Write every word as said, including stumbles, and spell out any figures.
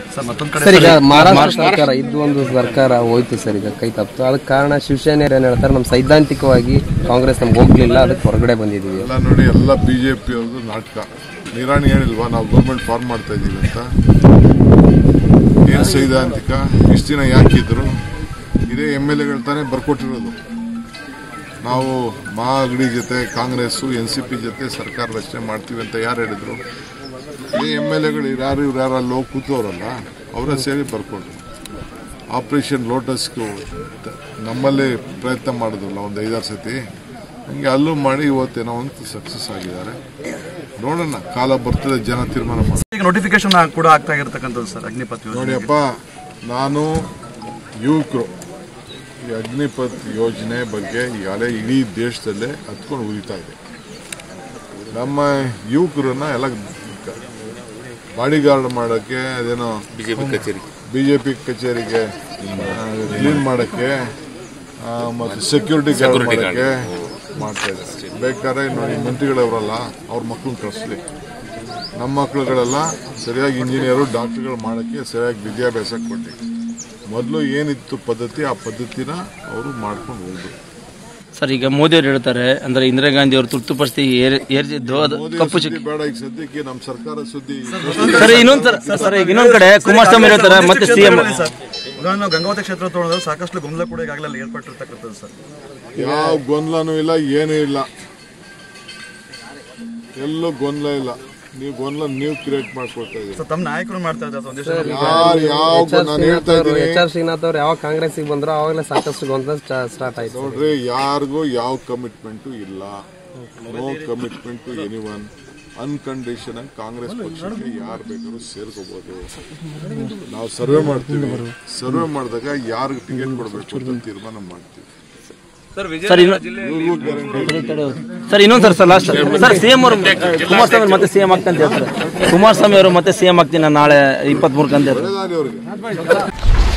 Sir ಈಗ ಮಹಾರಾಷ್ಟ್ರ ಸರ್ಕಾರ ಇದು ಒಂದು ಸರ್ಕಾರ ಹೋಯ್ತು ಸರ್, ಈಗ ಕೈ ತಪ್ಪಿತು. ಅದಕ್ಕೆ ಕಾರಣ ಶಿವಸೇನೆಯರು ಏನ್ ಹೇಳ್ತಾರೆ, ನಮ್ಮ ಸೈದ್ಧಾಂತಿಕವಾಗಿ ಕಾಂಗ್ರೆಸ್ ನಮ್ಗೆ ಹೋಗ್ಲಿಲ್ಲ, ಅದಕ್ಕೆ ಹೊರಗಡೆ ಬಂದಿದ್ದೀವಿ ಎಲ್ಲ ನೋಡಿ. ಎಲ್ಲ ಬಿಜೆಪಿ ಅವ್ರದ್ದು ನಾಟಕ. ನಿರಾಣಿ ಹೇಳಿಲ್ವಾ ನಾವು ಗೌರ್ಮೆಂಟ್ ಫಾರ್ಮ್ ಮಾಡ್ತಾ ಇದ್ದೀವಿ ಅಂತ? ಏನ್ ಸೈದ್ಧಾಂತಿಕ? ಇಷ್ಟು ದಿನ ಯಾಕಿದ್ರು? ಇದೇ ಎಮ್ ಎಲ್ ಎಗಳು ತಾನೇ ಬರ್ಕೊಟ್ಟಿರೋದು. ನಾವು ಮಹಾಗಡಿ ಜೊತೆ ಕಾಂಗ್ರೆಸ್ಸು ಎನ್ ಸಿ ಪಿ ಜೊತೆ ಸರ್ಕಾರ ರಚನೆ ಮಾಡ್ತೀವಿ ಅಂತ ಯಾರು ಹೇಳಿದ್ರು? ಈ ಎಮ್ ಎಲ್ ಎಗಳು ಯಾರು ಇವ್ರು ಯಾರು ಅಲ್ಲಿ ಹೋಗಿ ಕೂತವ್ರಲ್ಲ, ಅವರ ಸೇರಿ ಬರ್ಕೊಂಡ್ರು. ಆಪರೇಷನ್ ಲೋಟಸ್ಗೂ ನಮ್ಮಲ್ಲೇ ಪ್ರಯತ್ನ ಮಾಡಿದ್ರಲ್ಲ ಒಂದು ಐದಾರು ಸತಿ, ಹಂಗೆ ಅಲ್ಲೂ ಮಾಡಿ ಇವತ್ತೇನೋ ಒಂದು ಸಕ್ಸಸ್ ಆಗಿದ್ದಾರೆ. ನೋಡೋಣ, ಕಾಲ ಬರ್ತದೆ, ಜನ ತೀರ್ಮಾನ ಮಾಡಿ. ನೋಟಿಫಿಕೇಶನ್ ಕೂಡ ಆಗ್ತಾ ಇರತಕ್ಕಂಥದ್ದು ಸರ್ ಅಗ್ನಿಪಥ್ ನೋಡಿಯಪ್ಪ, ನಾನು ಯುವಕರು ಈ ಅಗ್ನಿಪಥ್ ಯೋಜನೆ ಬಗ್ಗೆ ಈಗಾಗಲೇ ಇಡೀ ದೇಶದಲ್ಲೇ ಹತ್ಕೊಂಡು ಉರಿತಾ ಇದೆ. ನಮ್ಮ ಯುವಕರನ್ನ ಎಲ್ಲ ಬಾಡಿಗಾರ್ಡ್ ಮಾಡೋಕ್ಕೆ, ಅದೇನೋ ಬಿಜೆಪಿ ಕಚೇರಿ ಬಿಜೆಪಿ ಕಚೇರಿಗೆ ಕ್ಲೀನ್ ಮಾಡೋಕ್ಕೆ ಮತ್ತು ಸೆಕ್ಯೂರಿಟಿ ಗಾರ್ಡ್ ಮಾಡೋಕ್ಕೆ ಮಾಡ್ತಾ ಇದ್ದಾರೆ. ಬೇಕಾದ್ರೆ ನೋಡಿ ಮಂತ್ರಿಗಳವರಲ್ಲ, ಅವ್ರ ಮಕ್ಕಳನ್ನ ಕಳಿಸ್ಲಿ. ನಮ್ಮ ಮಕ್ಕಳುಗಳೆಲ್ಲ ಸರಿಯಾಗಿ ಇಂಜಿನಿಯರು ಡಾಕ್ಟರ್ಗಳು ಮಾಡೋಕ್ಕೆ ಸರಿಯಾಗಿ ವಿದ್ಯಾಭ್ಯಾಸ ಕೊಟ್ಟು, ಮೊದಲು ಏನಿತ್ತು ಪದ್ಧತಿ ಆ ಪದ್ಧತಿನ ಅವರು ಮಾಡ್ಕೊಂಡು ಹೋಗ್ಬೇಕು. ಸರ್ ಈಗ ಮೋದಿ ಅವರು ಹೇಳ್ತಾರೆ, ಅಂದ್ರೆ ಇಂದಿರಾ ಗಾಂಧಿ ಅವರು ತುರ್ತು ಪರಿಸ್ಥಿತಿ ಏರ್ಜಿದ್ದು ಕಪ್ಪು ಚುಕ್ಕಿ ಬೇಡ. ಈಗ ಸದ್ಯಕ್ಕೆ ನಮ್ಮ ಸರ್ಕಾರ ಸುದ್ದಿ. ಸರ್ ಇನ್ನೊಂದ್ ಸರ್ ಈಗ ಇನ್ನೊಂದ್ ಕಡೆ ಕುಮಾರಸ್ವಾಮಿ ಹೇಳ್ತಾರೆ ಮತ್ತೆ ಸಿಎಂ ನಾವು ಗಂಗಾವತಿ ಕ್ಷೇತ್ರ ತಗೊಳ್ಳೋದು ಸಾಕಷ್ಟು ಗೊಂದಲ ಕೂಡ ಈಗಾಗಲೇ ಏರ್ಪಟ್ಟಿರ್ತಕ್ಕಂಥದ್ದು ಸರ್. ಯಾವ ಗೊಂದಲನೂ ಇಲ್ಲ, ಏನೂ ಇಲ್ಲ, ಎಲ್ಲೂ ಗೊಂದಲ ಇಲ್ಲ. ನೀವು ಗೊಂದಲ ನೀವು ಕ್ರಿಯೇಟ್ ಮಾಡ್ಕೊಳ್ತಾ ಇದ್ದೀರಿ. ತಮ್ಮ ನಾಯಕರು ಮಾಡ್ತಾ ಇದ್ದಾರೆ. ಎಚ್ ಆರ್ ಶ್ರೀನಾಥ್ ಅವ್ರು ಯಾವಾಗ ಕಾಂಗ್ರೆಸ್ಗೆ ಬಂದ್ರು ಅವಾಗಲೇ ಸಾಕಷ್ಟು ಗೊಂದಲ ಸ್ಟಾರ್ಟ್ ಆಯ್ತು. ನೋಡ್ರಿ, ಯಾರಿಗೂ ಯಾವ ಕಮಿಟ್ಮೆಂಟು ಇಲ್ಲ. No commitment to anyone. Unconditional Congress ಪಕ್ಷಕ್ಕೆ ಯಾರು ಬೇಕಾದ್ರೂ ಸೇರ್ಕೋಬಹುದು. ನಾವು ಸರ್ವೆ ಮಾಡ್ತೀವಿ. ಸರ್ವೆ ಮಾಡಿದಾಗ ಯಾರಿಗೆ ಟಿಕೆಟ್ ಕೊಡಬೇಕು ಅಂತ ತೀರ್ಮಾನ ಮಾಡ್ತೀವಿ. ಸರ್ ಇನ್ನೊಂದು sir sir last sir CM ಅವರು ಕುಮಾರಸ್ವಾಮಿ ಮತ್ತೆ ಸಿಎಂ ಆಗ್ತಂತ ಹೇಳ್ತಾರೆ. ಕುಮಾರಸ್ವಾಮಿ ಅವರು ಮತ್ತೆ ಸಿಎಂ ಆಗ್ತೀನಿ ನಾಳೆ ಇಪ್ಪತ್ತ್ ಮೂರಕ್ಕೆ ಅಂತ ಹೇಳ್ತಾರೆ.